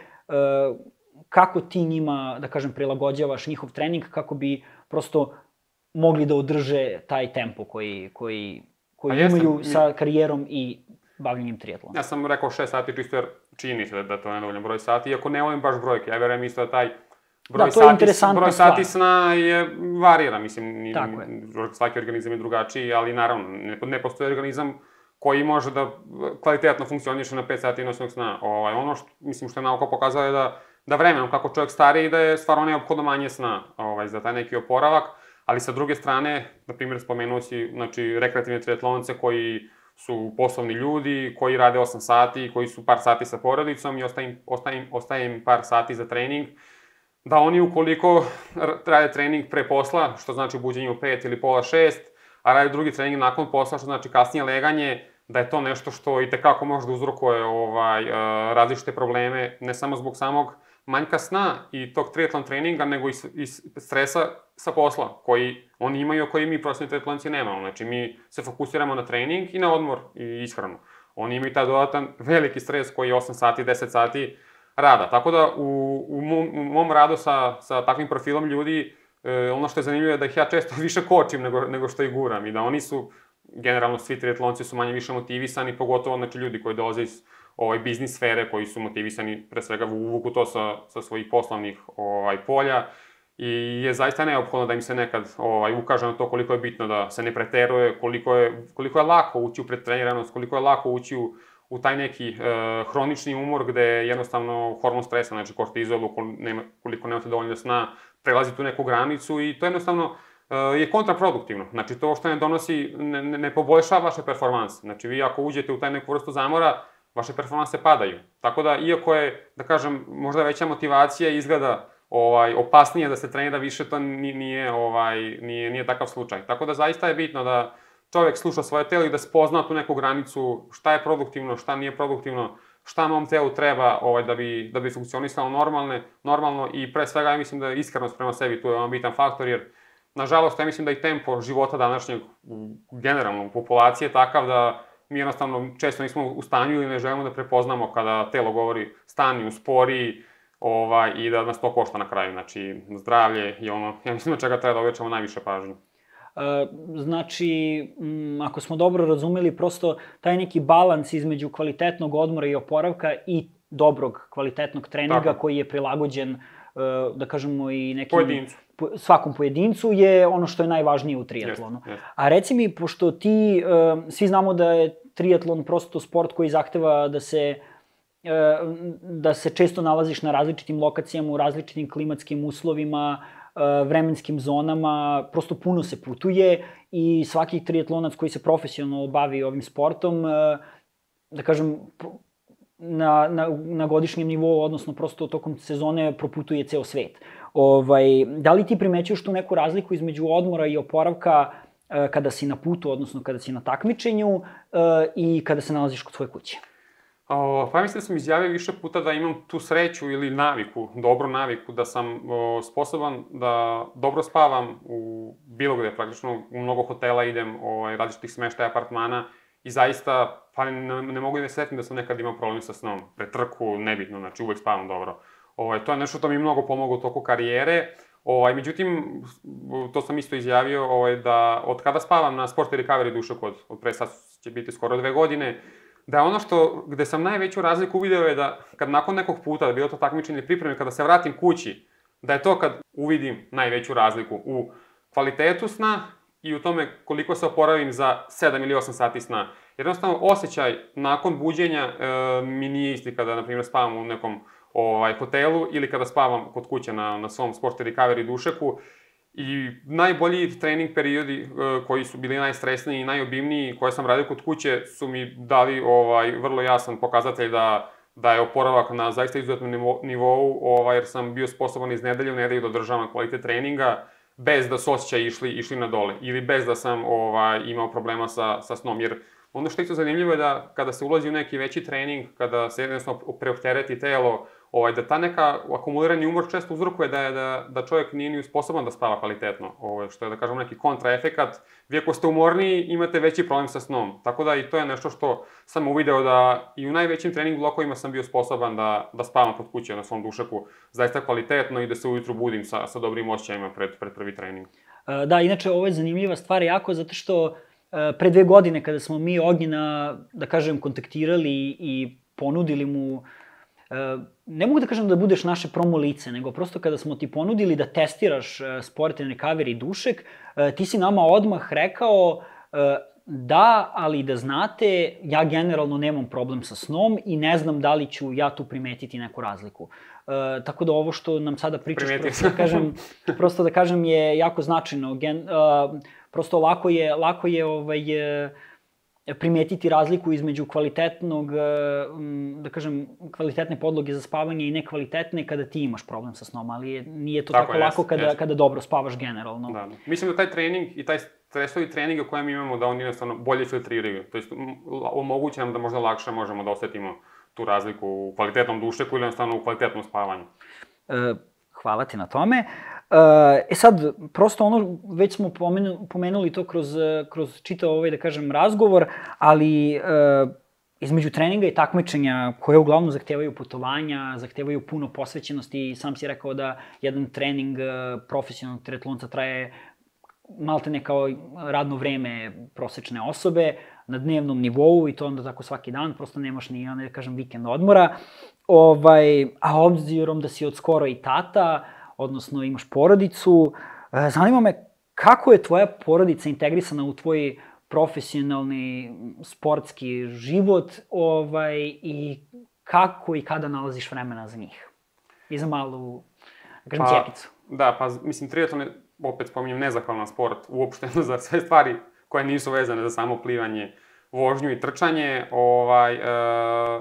kako ti njima, da kažem, prilagođavaš njihov trening kako bi prosto mogli da održe taj tempo koji, koji, koji imaju sa karijerom i bavljenjem triatlona? Ja sam rekao šest sati čisto jer čini se da to je nedovoljno broj sati, iako ne volim baš brojke. Ja verujem isto da taj broj, sati, broj sati sna je varira, mislim, svaki organizam je drugačiji, ali naravno, ne, ne postoji organizam koji može da kvalitetno funkcioniše na pet sati noćnog sna. Ovaj, ono što, mislim, što je nauka pokazala je da, da vremenom, kako čovjek stari, i da je stvarno neophodno manje sna ovaj, za taj neki oporavak, ali sa druge strane, na primjer, spomenuo si, znači, rekreativne triatlonce koji su poslovni ljudi, koji rade osam sati, koji su par sati sa porodicom i ostaje im, ostaje im, ostaje im par sati za trening, da oni ukoliko rade trening pre posla, što znači buđenje u pet ili pola šest, a radi drugi trening nakon posla, što znači kasnije leganje, da je to nešto što i tekako može da uzrokuje ovaj, različite probleme, ne samo zbog samog manjka sna i tog triatlon treninga, nego i, i stresa sa posla, koji oni imaju, a koji mi profesionalni triatlonci nemamo. Znači, mi se fokusiramo na trening i na odmor i ishranu. Oni imaju taj dodatan veliki stres koji je osam sati, deset sati rada. Tako da, u, u, mom, u mom radu sa, sa takvim profilom ljudi, E, ono što je zanimljivo je da ih ja često više kočim nego, nego što ih guram i da oni su, generalno svi triatlonci su manje više motivisani, pogotovo znači, ljudi koji dolaze iz ovaj, biznis sfere, koji su motivisani pre svega uvuku to sa, sa svojih poslovnih ovaj, polja i je zaista neophodno da im se nekad ovaj, ukaže na to koliko je bitno da se ne preteruje, koliko je, koliko je lako ući u pretreniranost, koliko je lako ući u, u taj neki e, hronični umor gde jednostavno hormon stresa, znači kortizol, koliko nemate dovoljno sna, prelazi tu neku granicu i to jednostavno uh, je kontraproduktivno. Znači, to što ne donosi, ne, ne poboljšava vaše performanse. Znači, vi ako uđete u taj neku vrstu zamora, vaše performanse padaju. Tako da, iako je, da kažem, možda veća motivacija izgleda ovaj, opasnije da se trenira više, to nije, ovaj, nije, nije takav slučaj. Tako da, zaista je bitno da čovjek sluša svoje telo i da spozna tu neku granicu, šta je produktivno, šta nije produktivno, šta mom telu treba ovaj, da bi, da bi funkcionisalo normalne, normalno i pre svega ja mislim da je iskrenost prema sebi tu je on bitan faktor, jer nažalost ja mislim da i tempo života današnjeg generalno u populaciji je takav da mi jednostavno često nismo u stanju ili ne želimo da prepoznamo kada telo govori stani, uspori ovaj, i da nas to košta na kraju. Znači zdravlje je ono, ja mislim da čega treba da ovećamo najviše pažnje. Znači, ako smo dobro razumeli, prosto taj neki balans između kvalitetnog odmora i oporavka i dobrog kvalitetnog treninga Tako. koji je prilagođen, da kažemo, i nekim... Pojedincu. Svakom pojedincu je ono što je najvažnije u triatlonu. Yes, yes. A reci mi, pošto ti, svi znamo da je triatlon prosto sport koji zahteva da se da se često nalaziš na različitim lokacijama, u različitim klimatskim uslovima, vremenskim zonama, prosto puno se putuje i svaki triatlonac koji se profesionalno bavi ovim sportom, da kažem, na, na, na godišnjem nivou, odnosno prosto tokom sezone proputuje ceo svet. Ovaj, da li ti primećuješ tu neku razliku između odmora i oporavka kada si na putu, odnosno kada si na takmičenju i kada se nalaziš kod svoje kuće? O, pa mislim da sam izjavio više puta da imam tu sreću ili naviku, dobru naviku, da sam o, sposoban da dobro spavam u bilo gde, praktično u mnogo hotela idem, ovaj, različitih smeštaja, apartmana i zaista, pa ne, ne mogu da se setim da sam nekad imao problem sa snom, pre trku, nebitno, znači uvek spavam dobro. Ovaj, to je nešto što mi mnogo pomoglo u toku karijere, ovaj, međutim, to sam isto izjavio, ovaj, da od kada spavam na Sport i Recovery dušok, od, od pre sad će biti skoro dve godine, da ono što, gde sam najveću razliku uvideo je da kad nakon nekog puta, da bilo to takmičenje pripreme, kada se vratim kući, da je to kad uvidim najveću razliku u kvalitetu sna i u tome koliko se oporavim za sedam ili osam sati sna. Jednostavno, osjećaj nakon buđenja e, mi nije isti kada, na primjer, spavam u nekom ovaj, hotelu ili kada spavam kod kuće na, na svom Sport Recovery dušeku. I najbolji trening periodi e, koji su bili najstresniji i najobimniji koje sam radio kod kuće su mi dali ovaj, vrlo jasan pokazatelj da, da je oporavak na zaista izuzetnom nivo, nivou, ovaj, jer sam bio sposoban iz nedelje u nedelju da održavam kvalitet treninga bez da su osjećaji išli, išli na dole ili bez da sam ovaj, imao problema sa, sa snom. Jer ono što je isto zanimljivo je da kada se ulazi u neki veći trening, kada se jednostavno preoptereti telo, ovaj, da ta neka akumulirani umor često uzrokuje da, je, da, da čovjek nije ni sposoban da spava kvalitetno, ovaj, što je, da kažemo, neki kontraefekat. Vi ako ste umorniji, imate veći problem sa snom. Tako da i to je nešto što sam uvideo da i u najvećim trening blokovima sam bio sposoban da, da spavam kod kuće na svom dušeku zaista kvalitetno i da se ujutru budim sa, sa dobrim osjećajima pred, pred prvi trening. Da, inače ovo je zanimljiva stvar jako zato što pre dve godine kada smo mi Ognjena, da kažem, kontaktirali i ponudili mu, ne mogu da kažem da budeš naše promo lice, nego prosto kada smo ti ponudili da testiraš Sport and Recovery dušek, ti si nama odmah rekao da, ali da znate, ja generalno nemam problem sa snom i ne znam da li ću ja tu primetiti neku razliku. E, tako da ovo što nam sada pričaš, prosto da, kažem, prosto da kažem, je jako značajno. Gen, e, prosto lako je, lako je ovaj, primetiti razliku između kvalitetnog, da kažem, kvalitetne podloge za spavanje i nekvalitetne kada ti imaš problem sa snom, ali je, nije to tako, tako lako kada, jest. kada dobro spavaš generalno. Da, da. Mislim da taj trening i taj stresovi treninga koje mi imamo, da oni jednostavno bolje filtriraju. To jest, omoguće nam da možda lakše možemo da osetimo tu razliku u kvalitetnom dušeku ili jednostavno u kvalitetnom spavanju. E, hvala ti na tome. E sad, prosto ono, već smo pomenuli to kroz, kroz čitav ovaj, da kažem, razgovor, ali e, između treninga i takmičenja koje uglavnom zahtevaju putovanja, zahtevaju puno posvećenosti i sam si rekao da jedan trening profesionalnog triatlonca traje malte ne kao radno vreme prosečne osobe na dnevnom nivou i to onda tako svaki dan, prosto nemaš ni, da kažem, vikend odmora. Ovaj, a obzirom da si od skoro i tata, odnosno imaš porodicu, zanima me kako je tvoja porodica integrisana u tvoj profesionalni sportski život ovaj, i kako i kada nalaziš vremena za njih? I za malu, da kažem, pa, cjepicu. Da, pa mislim, triatlon je, opet spominjem, nezahvalan sport, uopšte za sve stvari koje nisu vezane za samo plivanje, vožnju i trčanje. Ovaj, e,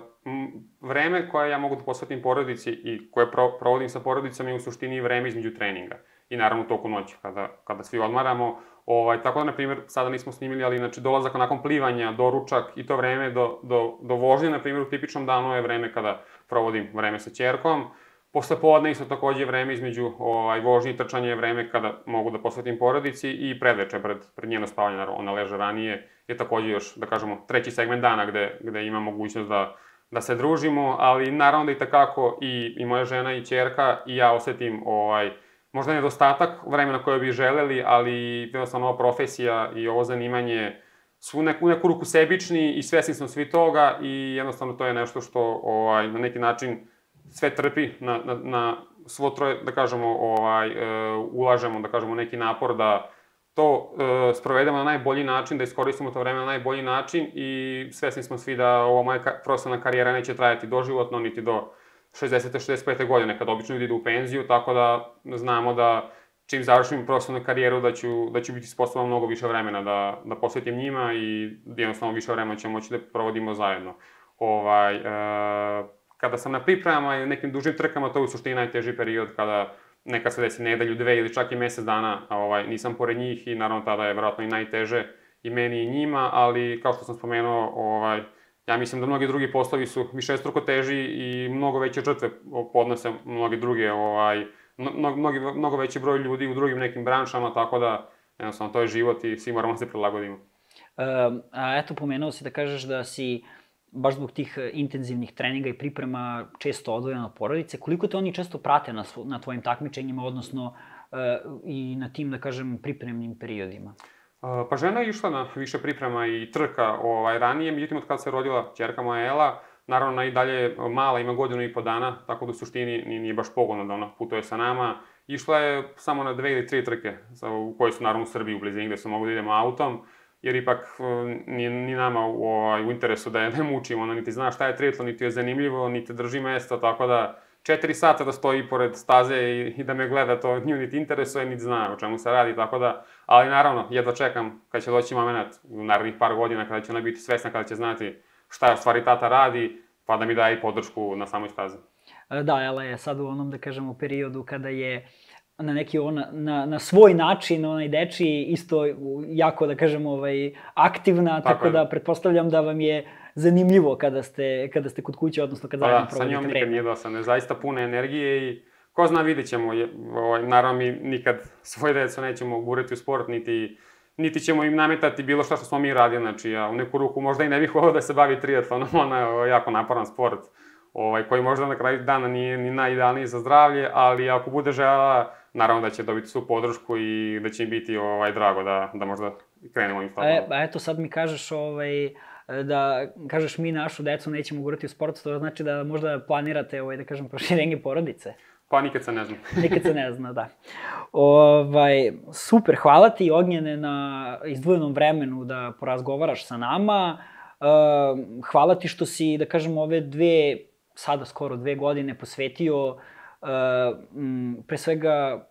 vreme koje ja mogu da posvetim porodici i koje pro, provodim sa porodicom je u suštini vreme između treninga. I naravno toku noći, kada, kada svi odmaramo. Ovaj, tako da, na primjer, sada nismo snimili, ali znači, dolazak nakon plivanja, doručak i to vreme do, do, do vožnje, na primjer, u tipičnom danu je vreme kada provodim vreme sa ćerkom. Posle podne isto takođe vreme između ovaj, vožnje i trčanja je vreme kada mogu da posvetim porodici i predveče pred, pred njeno spavanje, naravno, ona leže ranije, je takođe još, da kažemo, treći segment dana gde, gde ima mogućnost da, da se družimo, ali naravno da i takako i, i moja žena i ćerka i ja osetim ovaj, možda nedostatak vremena koje bi želeli, ali jednostavno ova profesija i ovo zanimanje su u neku, neku ruku sebični i svesni smo svi toga i jednostavno to je nešto što ovaj, na neki način sve trpi na, na, na svo troje, da kažemo, ovaj, e, ulažemo, da kažemo, neki napor da to e, sprovedemo na najbolji način, da iskoristimo to vreme na najbolji način i svesni smo svi da ova moja ka, profesionalna karijera neće trajati doživotno, niti do šezdesete šezdeset pete godine, kad obično ide u penziju, tako da znamo da čim završim profesionalnu karijeru da ću, da ću biti sposoban mnogo više vremena da, da posvetim njima i jednostavno više vremena ćemo moći da provodimo zajedno. Ovaj, e, Kada sam na pripremama i nekim dužim trkama, to je u suštini najteži period kada neka se desi nedelju, dve ili čak i mesec dana, ovaj, nisam pored njih i naravno tada je verovatno i najteže i meni i njima, ali kao što sam spomenuo, ovaj, ja mislim da mnogi drugi poslovi su višestruko teži i mnogo veće žrtve podnose mnogi druge, ovaj, mnogo, mnogo, mnogo veći broj ljudi u drugim nekim branšama, tako da jednostavno to je život i svi moramo se prilagodimo. Um, a eto, pomenuo si da kažeš da si baš zbog tih intenzivnih treninga i priprema često odvojen od porodice. Koliko te oni često prate na, svo, na tvojim takmičenjima, odnosno uh, i na tim, da kažem, pripremnim periodima? Uh, pa žena je išla na više priprema i trka ovaj, ranije, međutim od kada se rodila ćerka moja Ela, Naravno, ona i dalje mala, ima godinu i po dana, tako da u suštini nije baš pogodno da ona putuje sa nama. Išla je samo na dve ili tri trke, u koje su naravno u Srbiji u blizini, gde su mogli da idemo autom, jer ipak nije ni nama u, u interesu da je ne mučimo, ona niti zna šta je triatlon, niti je zanimljivo, niti drži mesto, tako da četiri sata da stoji pored staze i, i da me gleda, to nju niti interesuje, niti zna o čemu se radi, tako da, ali naravno, jedva čekam kada će doći moment u narednih par godina, kada će ona biti svesna, kada će znati šta je u stvari tata radi, pa da mi daje i podršku na samoj stazi. Da, Ela je sad u onom, da kažemo, periodu kada je na neki on, na, na svoj način, onaj dečiji, isto jako, da kažemo, ovaj, aktivna, tako, tako da pretpostavljam da vam je zanimljivo kada ste, kada ste kod kuće, odnosno kad zajedno provodite vreme. Pa da, sa njom nikad nije dosadno, zaista puna energije i ko zna, vidit ćemo, ovaj, naravno mi nikad svoje deco nećemo gurati u sport, niti, niti ćemo im nametati bilo šta što smo mi radili, znači ja u neku ruku možda i ne bih volio da se bavi triatlonom, ona je jako naporan sport, ovaj, koji možda na kraju dana nije ni najidealniji za zdravlje, ali ako bude žela, naravno da će dobiti svu podršku i da će im biti ovaj, drago da, da možda krenemo im stopom. E, eto sad mi kažeš ovaj, da, kažeš mi našu decu nećemo gurati u sport, to znači da možda planirate, ovaj, da kažem, proširenje porodice? Pa nikad se ne zna. Nikad se ne zna, da. Ovaj, super, hvala ti Ognjene na izdvojenom vremenu da porazgovaraš sa nama. Hvala ti što si, da kažem, ove dve, sada skoro dve godine posvetio pre svega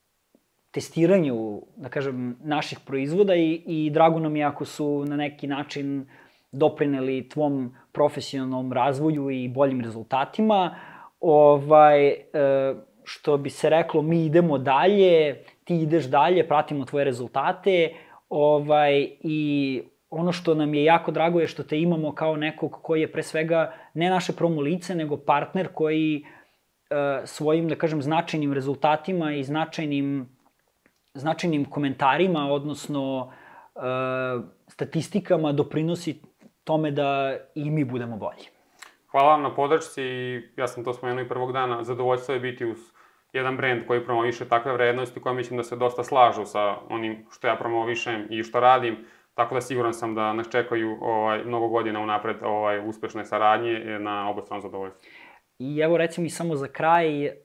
testiranju, da kažem, naših proizvoda i, i drago nam je ako su na neki način doprineli tvom profesionalnom razvoju i boljim rezultatima. Ovaj, što bi se reklo, mi idemo dalje, ti ideš dalje, pratimo tvoje rezultate, ovaj, i ono što nam je jako drago je što te imamo kao nekog koji je pre svega ne naše promo lice, nego partner koji svojim, da kažem, značajnim rezultatima i značajnim, značajnim komentarima, odnosno statistikama doprinosi tome da i mi budemo bolji. Hvala vam na podršci i ja sam to spomenuo i prvog dana. Zadovoljstvo je biti uz jedan brend koji promoviše takve vrednosti koje mislim da se dosta slažu sa onim što ja promovišem i što radim. Tako da siguran sam da nas čekaju ovaj, mnogo godina unapred ovaj, uspešne saradnje na obostrano zadovoljstvo. I evo recimo i samo za kraj, e,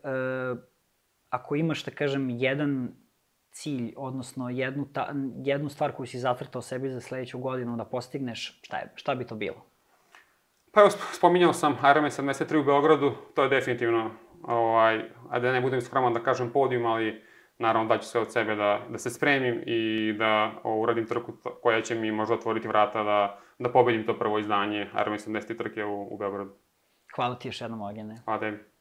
ako imaš, da kažem, jedan cilj, odnosno jednu, ta, jednu stvar koju si zacrtao sebi za sledeću godinu da postigneš, šta, je, šta bi to bilo? Pa evo, spominjao sam Ironman sedamdeset tri u Beogradu, to je definitivno, ovaj, a da ne budem skroman da kažem podijum, ali naravno daću sve od sebe da, da se spremim i da o, uradim trku koja će mi možda otvoriti vrata da, da pobedim to prvo izdanje Ironman sedamdeset tri trke u, u Beogradu. Hvala ti još jednom, Ognjene. Hvala tebi.